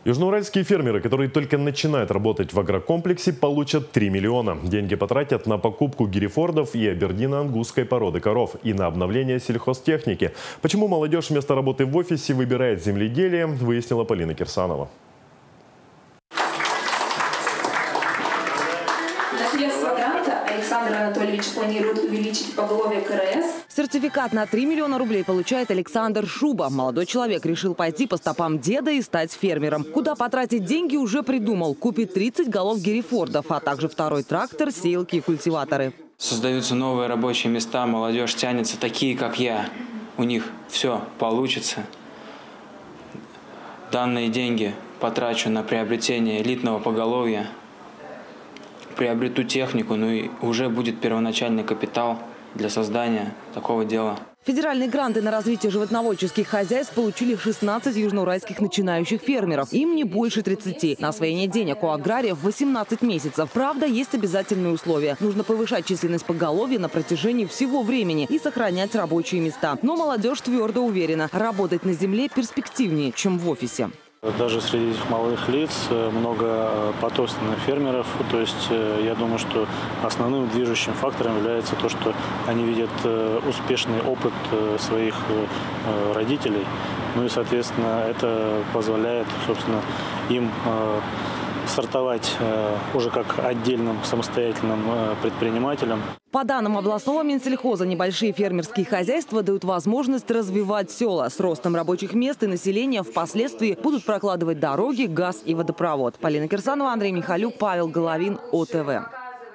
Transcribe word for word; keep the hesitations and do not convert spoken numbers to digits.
Южноуральские фермеры, которые только начинают работать в агрокомплексе, получат три миллиона. Деньги потратят на покупку герефордов и абердино-ангусской породы коров и на обновление сельхозтехники. Почему молодежь вместо работы в офисе выбирает земледелие, выяснила Полина Кирсанова. Александр Анатольевич планирует увеличить поголовье КРС. Сертификат на три миллиона рублей получает Александр Шуба. Молодой человек решил пойти по стопам деда и стать фермером. Куда потратить деньги уже придумал. Купит тридцать голов герефордов, а также второй трактор, сеялки и культиваторы. Создаются новые рабочие места, молодежь тянется, такие как я. У них все получится. Данные деньги потрачу на приобретение элитного поголовья. Приобрету технику, ну и уже будет первоначальный капитал для создания такого дела. Федеральные гранты на развитие животноводческих хозяйств получили шестнадцать южноуральских начинающих фермеров. Им не больше тридцати. На освоение денег у аграриев восемнадцать месяцев. Правда, есть обязательные условия. Нужно повышать численность поголовья на протяжении всего времени и сохранять рабочие места. Но молодежь твердо уверена, работать на земле перспективнее, чем в офисе. Даже среди этих молодых лиц много потомственных фермеров. То есть я думаю, что основным движущим фактором является то, что они видят успешный опыт своих родителей. Ну и, соответственно, это позволяет, собственно, им стартовать уже как отдельным самостоятельным предпринимателям. По данным областного Минсельхоза, небольшие фермерские хозяйства дают возможность развивать села. С ростом рабочих мест и населения впоследствии будут прокладывать дороги, газ и водопровод. Полина Кирсанова, Андрей Михалюк, Павел Головин, О Т В.